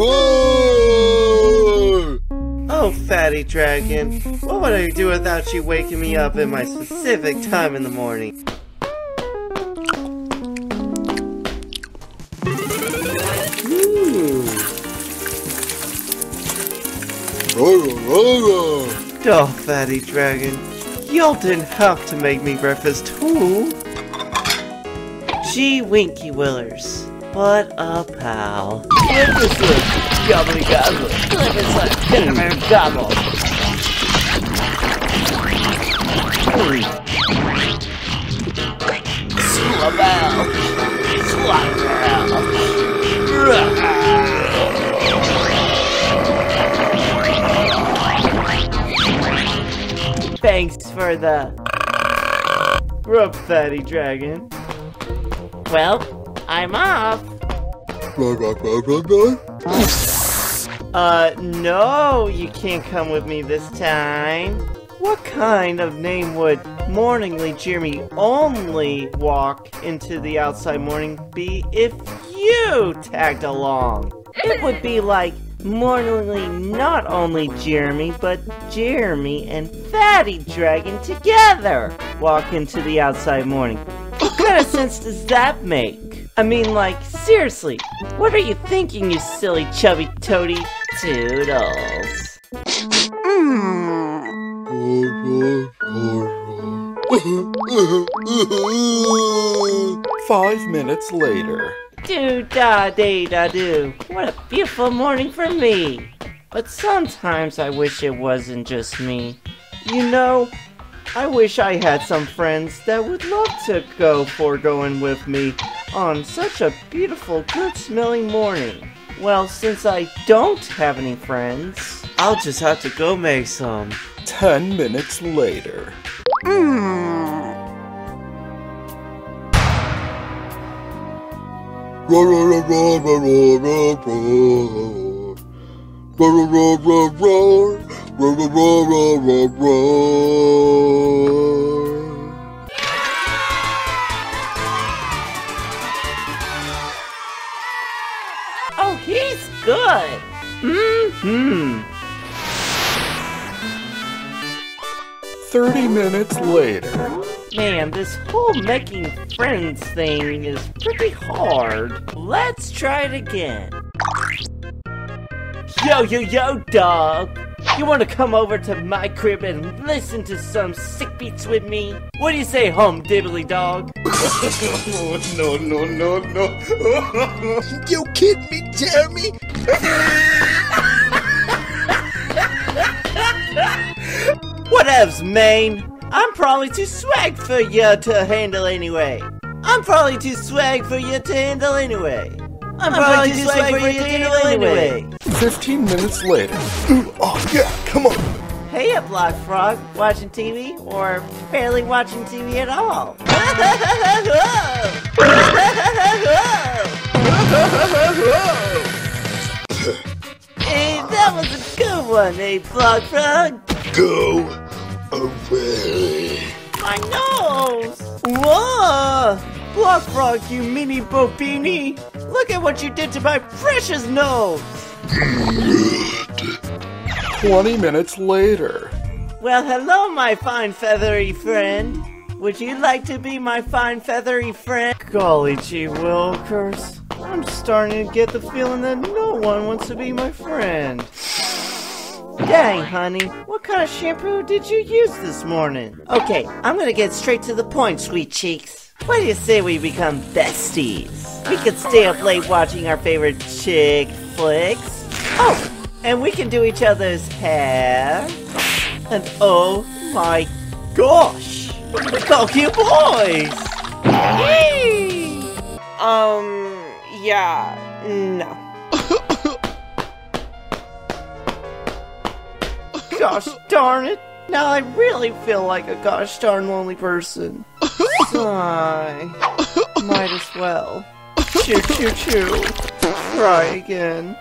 Oh, fatty dragon, what would I do without you waking me up in my specific time in the morning? Oh, fatty dragon, y'all didn't have to make me breakfast too. Gee winky willers, what a pal. Look at this, gobbly gobble. Look at this, gobble. Slabal. Thanks for the rub, fatty dragon. Well, I'm off. No, you can't come with me this time. What kind of name would Morningly Jeremy only walk into the outside morning be if you tagged along? It would be like Morningly not only Jeremy, but Jeremy and Fatty Dragon together walk into the outside morning. What kind of sense does that make? I mean, like, seriously, what are you thinking, you silly chubby toady? Toodles. 5 minutes later. Do-da-dee-da-do. What a beautiful morning for me. But sometimes I wish it wasn't just me. You know, I wish I had some friends that would love to go going with me on such a beautiful, good-smelling morning. Well, since I don't have any friends, I'll just have to go make some. 10 minutes later. Oh, he's good. 30 minutes later. Man, this whole making friends thing is pretty hard. Let's try it again. Yo, dog. You want to come over to my crib and listen to some sick beats with me? What do you say, home dibbly dog? No. You kidding me, Jeremy? Whatevs, man. I'm probably too swag for you to handle anyway. 15 minutes later. Oh yeah, come on. Hey up, Block Frog. Watching TV or barely watching TV at all? Hey, that was a good one, eh, Block Frog? Go away. My nose! Whoa! Block Frog, you mini bobini! Look at what you did to my precious nose! 20 minutes later. Well, hello, my fine feathery friend. Would you like to be my fine feathery friend? Golly gee willikers. I'm starting to get the feeling that no one wants to be my friend. Dang, honey, what kind of shampoo did you use this morning? Okay, I'm gonna get straight to the point, sweet cheeks. What do you say we become besties? We could stay up late watching our favorite chick flicks. Oh, and we can do each other's hair. And oh my gosh, look how cute boys! Yay! Yeah, no. Gosh darn it! Now I really feel like a gosh darn lonely person. Sigh. Might as well. Chew. Try again.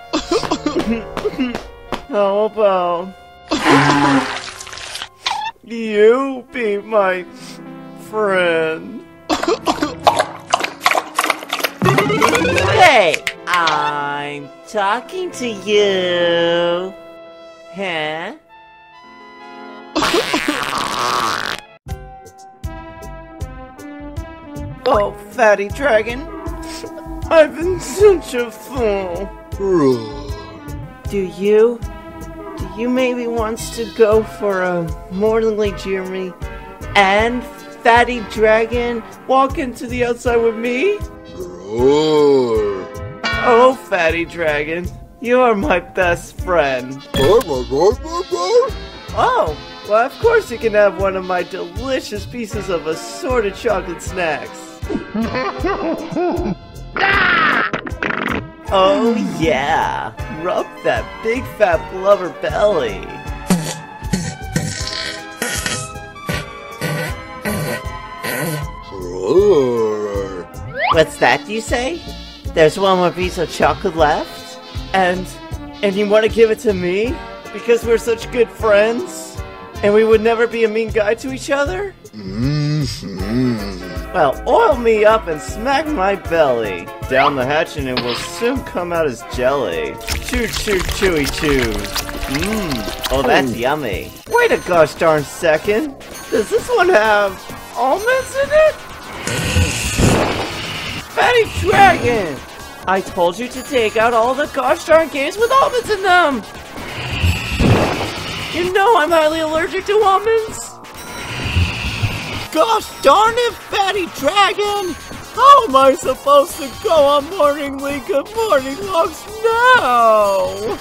How about you be my friend? Hey! I'm talking to you. Huh? Oh, fatty dragon. I've been such a fool. Do you maybe wants to go for a morningly journey and fatty dragon walk into the outside with me? Roar. Oh, fatty dragon, you are my best friend. Oh, well, of course you can have one of my delicious pieces of assorted chocolate snacks. Oh yeah, rub that big fat blubber belly. Roar. What's that you say? There's one more piece of chocolate left? And you want to give it to me? Because we're such good friends? And we would never be a mean guy to each other? Well, oil me up and smack my belly. Down the hatch and it will soon come out as jelly. Chew, chew, chewy, chew. Oh, that's yummy. Wait a gosh darn second. Does this one have almonds in it? Fatty dragon! I told you to take out all the gosh darn games with almonds in them! You know I'm highly allergic to almonds! Gosh darn it, fatty dragon! How am I supposed to go on morningly good morning walks now?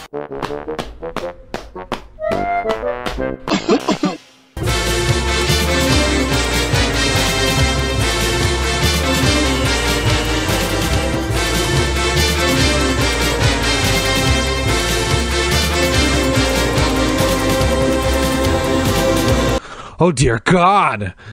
Oh dear God!